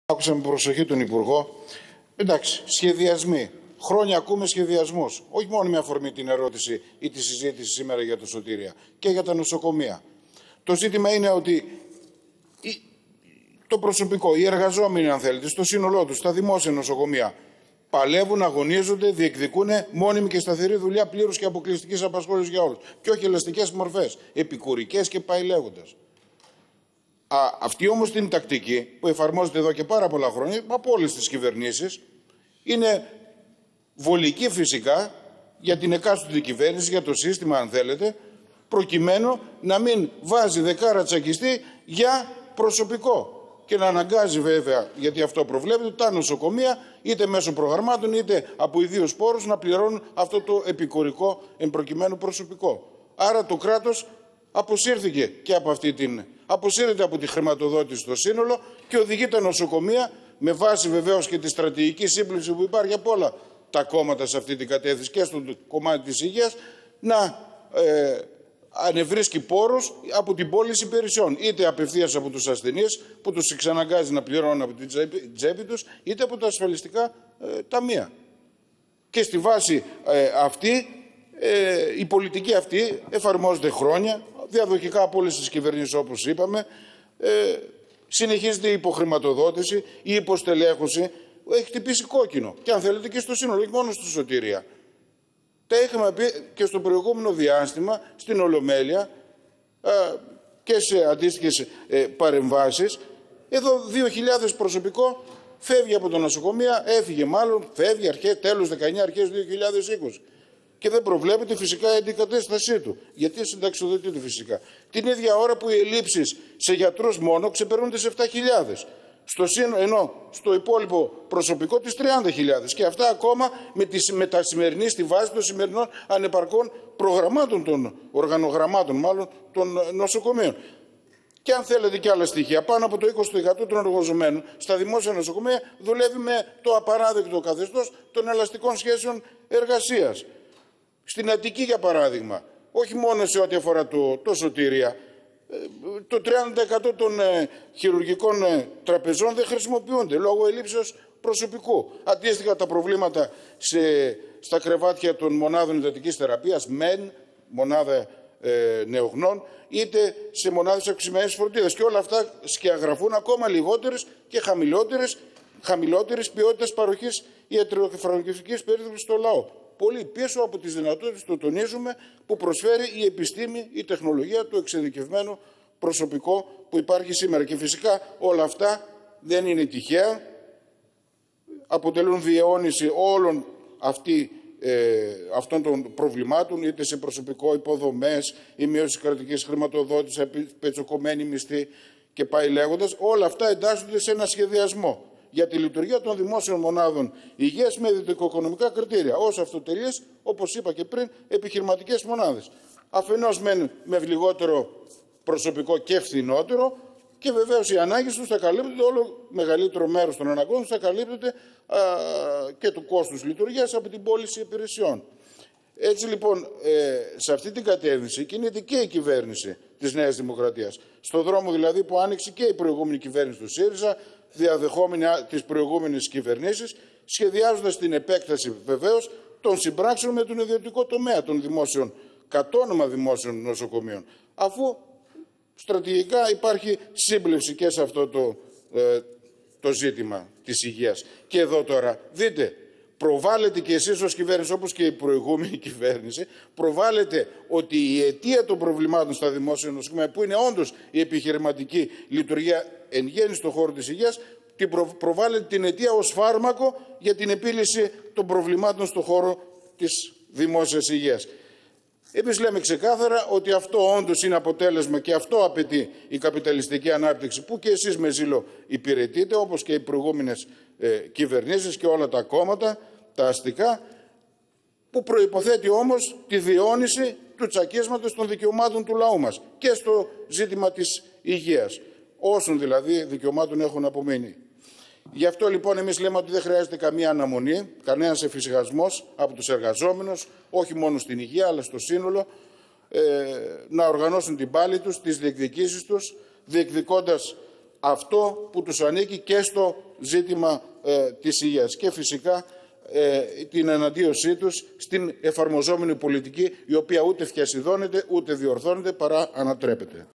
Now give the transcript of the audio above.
Άκουσα με προσοχή τον Υπουργό. Εντάξει, σχεδιασμοί. Χρόνια ακούμε σχεδιασμούς. Όχι μόνο με αφορμή την ερώτηση ή τη συζήτηση σήμερα για το Σωτήρια και για τα νοσοκομεία. Το ζήτημα είναι ότι το προσωπικό, οι εργαζόμενοι, αν θέλετε, στο σύνολό τους, στα δημόσια νοσοκομεία, παλεύουν, αγωνίζονται, διεκδικούν μόνιμη και σταθερή δουλειά πλήρους και αποκλειστικής απασχόλησης για όλους. Και όχι ελαστικές μορφές, επικουρικές και πάει λέγοντας. Αυτή όμως την τακτική που εφαρμόζεται εδώ και πάρα πολλά χρόνια από όλες τις κυβερνήσεις είναι βολική φυσικά για την εκάστοτε κυβέρνηση, για το σύστημα αν θέλετε, προκειμένου να μην βάζει δεκάρα τσακιστή για προσωπικό και να αναγκάζει βέβαια, γιατί αυτό προβλέπεται, τα νοσοκομεία είτε μέσω προγραμμάτων είτε από ιδίους πόρους να πληρώνουν αυτό το επικουρικό εμπροκειμένου προσωπικό. Άρα το κράτος αποσύρθηκε και από αποσύρεται από τη χρηματοδότηση στο σύνολο και οδηγεί τα νοσοκομεία, με βάση βεβαίως και τη στρατηγική σύμπληξη που υπάρχει από όλα τα κόμματα σε αυτή την κατεύθυνση και στο κομμάτι της υγείας, να ανεβρίσκει πόρους από την πώληση υπηρεσιών. Είτε απευθείας από τους ασθενείς που τους εξαναγκάζει να πληρώνουν από την τσέπη τους, είτε από τα ασφαλιστικά ταμεία. Και στη βάση αυτή, η πολιτική αυτή εφαρμόζεται χρόνια, διαδοχικά από όλες τις κυβερνήσεις όπως είπαμε, συνεχίζεται η υποχρηματοδότηση, η υποστελέχωση, έχει χτυπήσει κόκκινο. Και αν θέλετε και στο σύνολο, όχι μόνο στο Σωτήρια. Τα είχαμε πει και στο προηγούμενο διάστημα, στην Ολομέλεια και σε αντίστοιχες παρεμβάσεις. Εδώ 2.000 προσωπικό φεύγει από τα νοσοκομεία, έφυγε μάλλον, φεύγει τέλος 19, αρχές 2020. Και δεν προβλέπεται φυσικά η αντικατάστασή του. Γιατί συνταξιοδοτείται φυσικά. Την ίδια ώρα που οι ελλείψεις σε γιατρούς μόνο ξεπερνούν τις 7.000. Ενώ στο υπόλοιπο προσωπικό τις 30.000. Και αυτά ακόμα με τα σημερινή στη βάση των σημερινών ανεπαρκών προγραμμάτων των οργανογραμμάτων μάλλον των νοσοκομείων. Και αν θέλετε και άλλα στοιχεία, πάνω από το 20% των εργαζομένων στα δημόσια νοσοκομεία δουλεύει με το απαράδεκτο καθεστώς των ελαστικών σχέσεων εργασίας. Στην Αττική, για παράδειγμα, όχι μόνο σε ό,τι αφορά το Σωτήρια, το 30% των χειρουργικών τραπεζών δεν χρησιμοποιούνται λόγω ελλείψεως προσωπικού. Αντίστοιχα τα προβλήματα στα κρεβάτια των μονάδων εντατικής θεραπείας, ΜΕΝ, μονάδα νεογνών, είτε σε μονάδες αυξημένης φροντίδας. Και όλα αυτά σκιαγραφούν ακόμα λιγότερες και χαμηλότερες ποιότητες παροχής ιατροφαρμακευτικής περίθαλψης στο λαό. Πολύ πίσω από τις δυνατότητες, το τονίζουμε, που προσφέρει η επιστήμη, η τεχνολογία, το εξειδικευμένο προσωπικό που υπάρχει σήμερα. Και φυσικά όλα αυτά δεν είναι τυχαία, αποτελούν διαιώνιση όλων αυτών των προβλημάτων, είτε σε προσωπικό, υποδομές, η μείωση της κρατικής χρηματοδότησης, πετσοκομμένη μισθή και πάει λέγοντας. Όλα αυτά εντάσσονται σε ένα σχεδιασμό για τη λειτουργία των δημόσιων μονάδων υγείας με δυτικοοικονομικά κριτήρια, ως αυτοτελείς, όπως είπα και πριν, επιχειρηματικές μονάδες. Αφενός με λιγότερο προσωπικό και φθηνότερο, και βεβαίως οι ανάγκες τους θα καλύπτονται, όλο μεγαλύτερο μέρος των αναγκών θα καλύπτονται και του κόστους λειτουργίας από την πώληση υπηρεσιών. Έτσι λοιπόν, σε αυτή την κατεύθυνση κινείται και η κυβέρνηση της Νέας Δημοκρατίας. Στο δρόμο δηλαδή που άνοιξε και η προηγούμενη κυβέρνηση του ΣΥΡΙΖΑ, διαδεχόμενη τις προηγούμενες κυβερνήσεις, σχεδιάζοντας την επέκταση βεβαίως των συμπράξεων με τον ιδιωτικό τομέα των δημόσιων, κατόνομα δημόσιων νοσοκομείων. Αφού στρατηγικά υπάρχει σύμπλευση και σε αυτό το ζήτημα της υγείας. Και εδώ τώρα, δείτε, προβάλλετε και εσείς ως κυβέρνηση, όπως και η προηγούμενη κυβέρνηση, προβάλλετε ότι η αιτία των προβλημάτων στα δημόσια νοσοκομεία, που είναι όντως η επιχειρηματική λειτουργία εν γέννη στον χώρο της υγείας, προβάλλετε την αιτία ως φάρμακο για την επίλυση των προβλημάτων στον χώρο της δημόσιας υγείας. Εμείς λέμε ξεκάθαρα ότι αυτό όντως είναι αποτέλεσμα και αυτό απαιτεί η καπιταλιστική ανάπτυξη που και εσείς με ζήλο υπηρετείτε, όπως και οι προηγούμενες κυβερνήσεις και όλα τα κόμματα, τα αστικά, που προϋποθέτει όμως τη διαιώνιση του τσακίσματος των δικαιωμάτων του λαού μας και στο ζήτημα της υγείας, όσων δηλαδή δικαιωμάτων έχουν απομείνει. Γι' αυτό λοιπόν εμείς λέμε ότι δεν χρειάζεται καμία αναμονή, κανένας εφησυχασμός από τους εργαζόμενους, όχι μόνο στην υγεία αλλά στο σύνολο, να οργανώσουν την πάλη τους, τις διεκδικήσεις τους, διεκδικώντας αυτό που τους ανήκει και στο ζήτημα της υγείας. Και φυσικά την εναντίωσή τους στην εφαρμοζόμενη πολιτική, η οποία ούτε φιασιδώνεται, ούτε διορθώνεται, παρά ανατρέπεται.